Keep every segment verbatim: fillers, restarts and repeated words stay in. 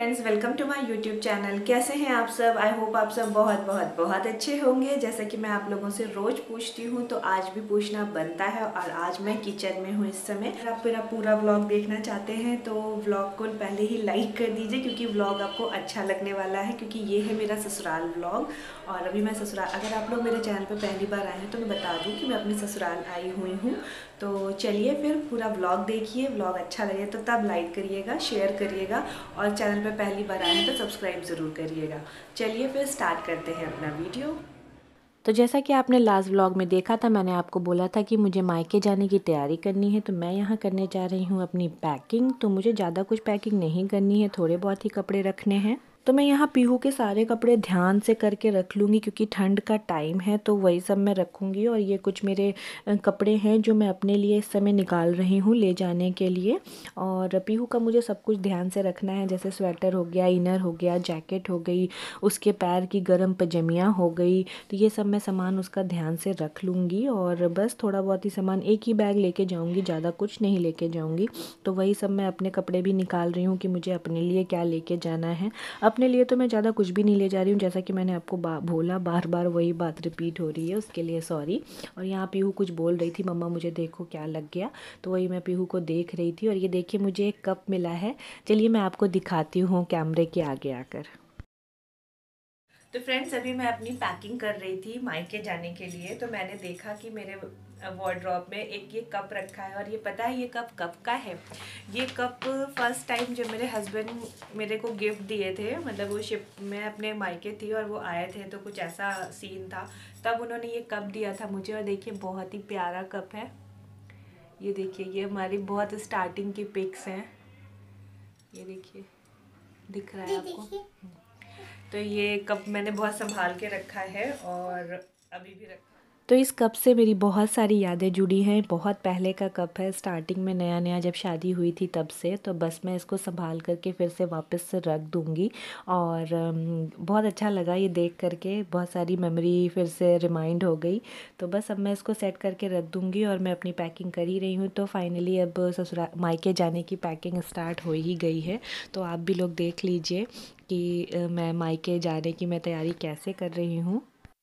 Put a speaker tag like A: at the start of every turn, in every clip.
A: Friends, welcome to my YouTube channel. कैसे हैं आप सब? आई होप आप सब बहुत बहुत बहुत अच्छे होंगे। जैसा कि मैं आप लोगों से रोज़ पूछती हूँ तो आज भी पूछना बनता है। और आज मैं किचन में हूँ इस समय। अगर आप मेरा पूरा व्लॉग देखना चाहते हैं तो व्लॉग को पहले ही लाइक कर दीजिए, क्योंकि व्लॉग आपको अच्छा लगने वाला है। क्योंकि ये है मेरा ससुराल व्लॉग। और अभी मैं ससुराल, अगर आप लोग मेरे चैनल पर पहली बार आए हैं तो मैं बता दूँ कि मैं अपने ससुराल आई हुई हूँ। तो चलिए फिर पूरा व्लॉग देखिए। व्लॉग अच्छा लगे तो तब लाइक करिएगा, शेयर करिएगा, और चैनल पे पहली बार आए हैं तो सब्सक्राइब ज़रूर करिएगा। चलिए फिर स्टार्ट करते हैं अपना वीडियो।
B: तो जैसा कि आपने लास्ट व्लॉग में देखा था, मैंने आपको बोला था कि मुझे मायके जाने की तैयारी करनी है। तो मैं यहाँ करने जा रही हूँ अपनी पैकिंग। तो मुझे ज़्यादा कुछ पैकिंग नहीं करनी है, थोड़े बहुत ही कपड़े रखने हैं। तो मैं यहाँ पीहू के सारे कपड़े ध्यान से करके रख लूँगी, क्योंकि ठंड का टाइम है तो वही सब मैं रखूँगी। और ये कुछ मेरे कपड़े हैं जो मैं अपने लिए इस समय निकाल रही हूँ ले जाने के लिए। और पीहू का मुझे सब कुछ ध्यान से रखना है, जैसे स्वेटर हो गया, इनर हो गया, जैकेट हो गई, उसके पैर की गर्म पजामियाँ हो गई। तो ये सब मैं सामान उसका ध्यान से रख लूँगी। और बस थोड़ा बहुत ही सामान, एक ही बैग लेके जाऊँगी, ज़्यादा कुछ नहीं लेके जाऊँगी। तो वही सब मैं अपने कपड़े भी निकाल रही हूँ कि मुझे अपने लिए क्या लेके जाना है। अपने लिए तो मैं ज़्यादा कुछ भी नहीं ले जा रही हूँ, जैसा कि मैंने आपको बोला, बार बार वही बात रिपीट हो रही है, उसके लिए सॉरी। और यहाँ पीहू कुछ बोल रही थी, मम्मा मुझे देखो क्या लग गया। तो वही मैं पीहू को देख रही थी। और ये देखिए मुझे एक कप मिला है। चलिए मैं आपको दिखाती हूँ कैमरे के आगे आकर।
A: तो फ्रेंड्स, अभी मैं अपनी पैकिंग कर रही थी मायके जाने के लिए। तो मैंने देखा कि मेरे वार्डरोब में एक ये कप रखा है। और ये पता है ये कप कब का है? ये कप फर्स्ट टाइम जब मेरे हस्बैंड मेरे को गिफ्ट दिए थे, मतलब वो शिप में अपने मायके थी और वो आए थे, तो कुछ ऐसा सीन था, तब उन्होंने ये कप दिया था मुझे। और देखिए बहुत ही प्यारा कप है। ये देखिए, ये हमारी बहुत स्टार्टिंग की पिक्स हैं। ये देखिए, दिख रहा है आपको? तो ये कप मैंने बहुत संभाल के रखा है और अभी भी रखा।
B: तो इस कप से मेरी बहुत सारी यादें जुड़ी हैं। बहुत पहले का कप है, स्टार्टिंग में नया नया जब शादी हुई थी तब से। तो बस मैं इसको संभाल करके फिर से वापस से रख दूँगी। और बहुत अच्छा लगा ये देख करके, बहुत सारी मेमोरी फिर से रिमाइंड हो गई। तो बस अब मैं इसको सेट करके रख दूँगी। और मैं अपनी पैकिंग कर ही रही हूँ। तो फाइनली अब ससुराल मायके जाने की पैकिंग स्टार्ट हो ही गई है। तो आप भी लोग देख लीजिए कि मैं मायके जाने की मैं तैयारी कैसे कर रही हूँ।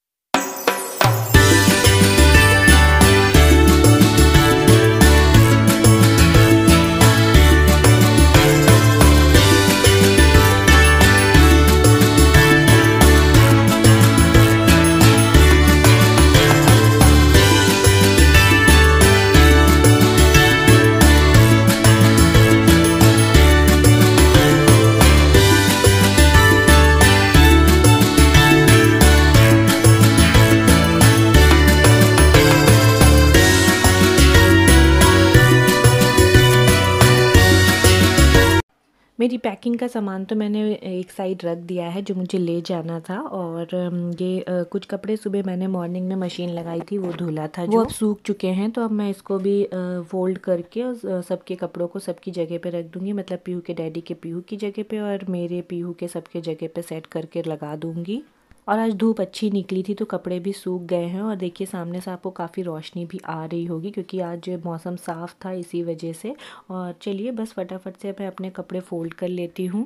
B: मेरी पैकिंग का सामान तो मैंने एक साइड रख दिया है जो मुझे ले जाना था। और ये कुछ कपड़े सुबह मैंने मॉर्निंग में मशीन लगाई थी, वो धुला था, जो अब सूख चुके हैं। तो अब मैं इसको भी फोल्ड करके और सबके कपड़ों को सबकी जगह पे रख दूँगी। मतलब पीहू के डैडी के पीहू की जगह पे और मेरे पीहू के सबके जगह पे सेट करके लगा दूँगी। और आज धूप अच्छी निकली थी तो कपड़े भी सूख गए हैं। और देखिए सामने से आपको काफ़ी रोशनी भी आ रही होगी, क्योंकि आज मौसम साफ़ था इसी वजह से। और चलिए बस फटाफट से मैं अपने कपड़े फ़ोल्ड कर लेती हूँ।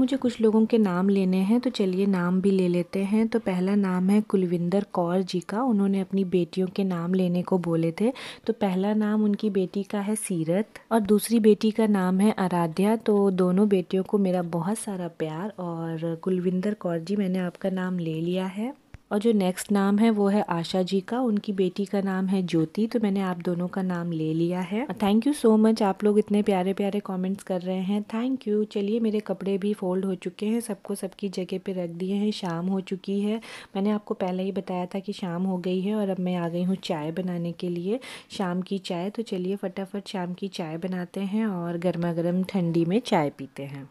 B: मुझे कुछ लोगों के नाम लेने हैं, तो चलिए नाम भी ले लेते हैं। तो पहला नाम है कुलविंदर कौर जी का। उन्होंने अपनी बेटियों के नाम लेने को बोले थे। तो पहला नाम उनकी बेटी का है सीरत और दूसरी बेटी का नाम है आराध्या। तो दोनों बेटियों को मेरा बहुत सारा प्यार। और कुलविंदर कौर जी, मैंने आपका नाम ले लिया है। और जो नेक्स्ट नाम है वो है आशा जी का। उनकी बेटी का नाम है ज्योति। तो मैंने आप दोनों का नाम ले लिया है। थैंक यू सो मच, आप लोग इतने प्यारे प्यारे कमेंट्स कर रहे हैं, थैंक यू। चलिए मेरे कपड़े भी फोल्ड हो चुके हैं, सबको सबकी जगह पे रख दिए हैं। शाम हो चुकी है, मैंने आपको पहले ही बताया था कि शाम हो गई है। और अब मैं आ गई हूँ चाय बनाने के लिए, शाम की चाय। तो चलिए फटाफट शाम की चाय बनाते हैं और गर्मा गर्म ठंडी में चाय पीते हैं।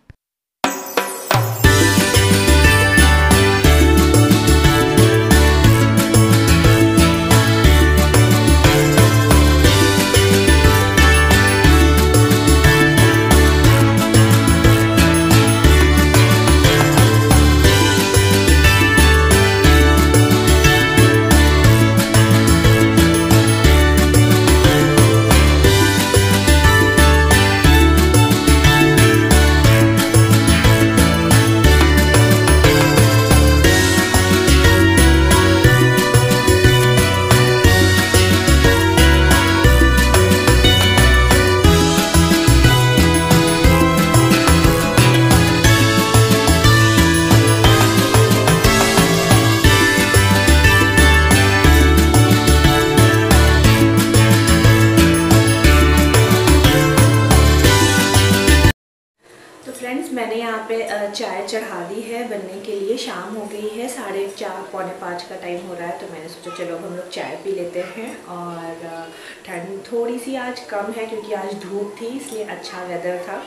B: फ्रेंड्स, मैंने यहाँ पे चाय चढ़ा दी है बनने के लिए। शाम हो गई है, साढ़े चार पौने पाँच का टाइम हो रहा है। तो मैंने सोचा चलो अब हम लोग चाय पी लेते हैं। और ठंड थोड़ी सी आज कम है क्योंकि आज धूप थी, इसलिए अच्छा वेदर था।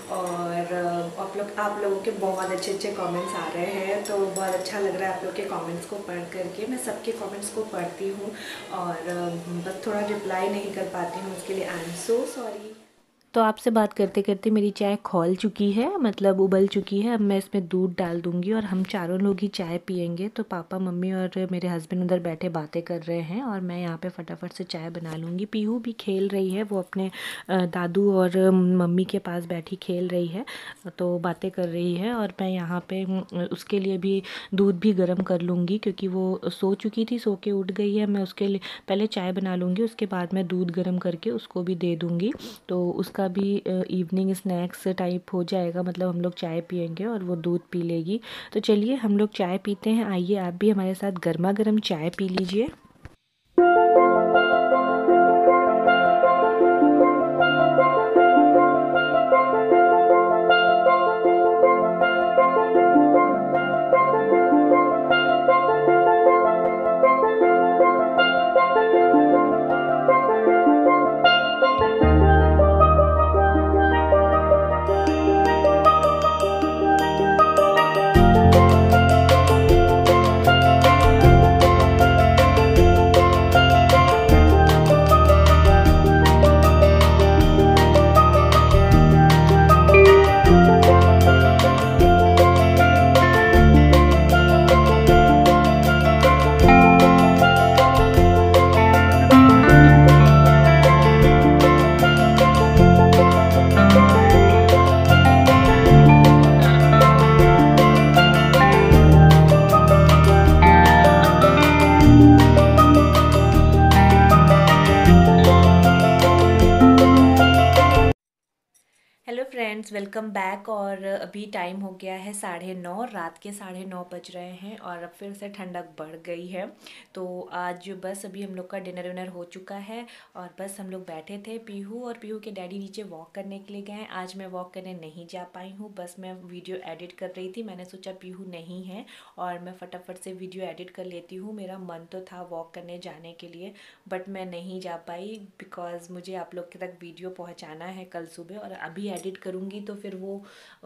B: और आप लोग आप लोगों के बहुत अच्छे अच्छे कमेंट्स आ रहे हैं, तो बहुत अच्छा लग रहा है आप लोग के कमेंट्स को पढ़ करके। मैं सबके कमेंट्स को पढ़ती हूँ और बस थोड़ा रिप्लाई नहीं कर पाती हूँ, उसके लिए आई एम सो सॉरी। तो आपसे बात करते करते मेरी चाय खौल चुकी है, मतलब उबल चुकी है। अब मैं इसमें दूध डाल दूंगी और हम चारों लोग ही चाय पियेंगे। तो पापा, मम्मी और मेरे हस्बैंड उधर बैठे बातें कर रहे हैं और मैं यहाँ पे फटाफट से चाय बना लूँगी। पीहू भी खेल रही है, वो अपने दादू और मम्मी के पास बैठी खेल रही है, तो बातें कर रही है। और मैं यहाँ पे उसके लिए भी दूध भी गर्म कर लूँगी क्योंकि वो सो चुकी थी, सो के उठ गई है। मैं उसके लिए पहले चाय बना लूँगी, उसके बाद मैं दूध गर्म करके उसको भी दे दूँगी। तो उसका भी इवनिंग स्नैक्स टाइप हो जाएगा, मतलब हम लोग चाय पियेंगे और वो दूध पी लेगी। तो चलिए हम लोग चाय पीते हैं। आइए आप भी हमारे साथ गर्मा गर्म चाय पी लीजिए। Hello friends, welcome back. और अभी टाइम हो गया है साढ़े नौ, रात के साढ़े नौ बज रहे हैं और अब फिर से ठंडक बढ़ गई है। तो आज बस अभी हम लोग का डिनर विनर हो चुका है और बस हम लोग बैठे थे। पीहू और पीहू के डैडी नीचे वॉक करने के लिए गए। आज मैं वॉक करने नहीं जा पाई हूँ, बस मैं वीडियो एडिट कर रही थी। मैंने सोचा पीहू नहीं है और मैं फटाफट से वीडियो एडिट कर लेती हूँ। मेरा मन तो था वॉक करने जाने के लिए, बट मैं नहीं जा पाई बिकॉज़ मुझे आप लोग के तक वीडियो पहुँचाना है कल सुबह। और अभी एडिट करूँगी तो फिर वो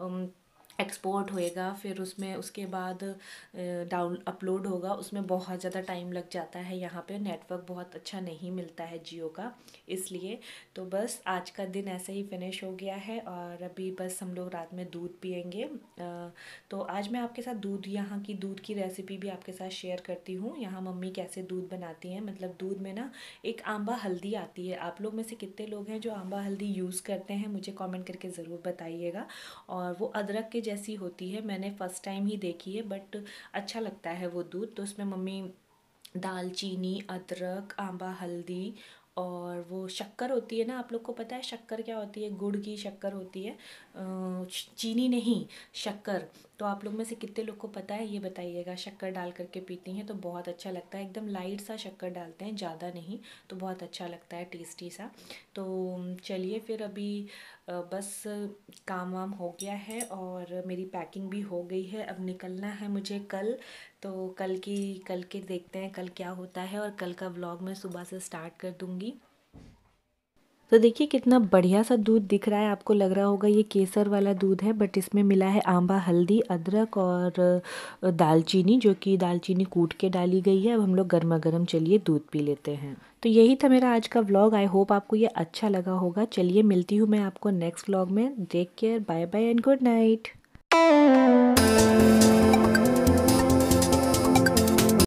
B: एक्सपोर्ट होएगा, फिर उसमें उसके बाद डाउन अपलोड होगा, उसमें बहुत ज़्यादा टाइम लग जाता है। यहाँ पे नेटवर्क बहुत अच्छा नहीं मिलता है जियो का, इसलिए। तो बस आज का दिन ऐसे ही फिनिश हो गया है और अभी बस हम लोग रात में दूध पियेंगे। तो आज मैं आपके साथ दूध यहाँ की दूध की रेसिपी भी आपके साथ शेयर करती हूँ। यहाँ मम्मी कैसे दूध बनाती हैं, मतलब दूध में ना एक आंबा हल्दी आती है। आप लोग में से कितने लोग हैं जो आंबा हल्दी यूज़ करते हैं, मुझे कमेंट करके ज़रूर बताइएगा। और वो अदरक के
A: जैसी होती है, मैंने फ़र्स्ट टाइम ही देखी है, बट अच्छा लगता है वो दूध। तो उसमें मम्मी दालचीनी, अदरक, आंबा, हल्दी और वो शक्कर होती है ना, आप लोग को पता है शक्कर क्या होती है? गुड़ की शक्कर होती है, चीनी नहीं, शक्कर। तो आप लोग में से कितने लोग को पता है ये बताइएगा। शक्कर डाल करके पीती हैं तो बहुत अच्छा लगता है, एकदम लाइट सा शक्कर डालते हैं, ज़्यादा नहीं, तो बहुत अच्छा लगता है, टेस्टी सा। तो चलिए फिर अभी बस काम वाम हो गया है और मेरी पैकिंग भी हो गई है। अब निकलना है मुझे कल, तो कल की कल के देखते हैं कल क्या होता है, और कल का व्लॉग मैं सुबह से स्टार्ट कर दूँगी। तो देखिए कितना बढ़िया सा दूध दिख रहा है, आपको लग रहा होगा ये केसर वाला दूध है, बट इसमें मिला है आंबा, हल्दी, अदरक और दालचीनी, जो कि दालचीनी कूट के डाली गई है। अब हम लोग गर्मा गर्म चलिए दूध पी लेते हैं। तो यही था मेरा आज का व्लॉग। आई होप आपको ये अच्छा लगा होगा। चलिए मिलती हूँ मैं आपको नेक्स्ट व्लॉग में। Take care, bye bye and good night.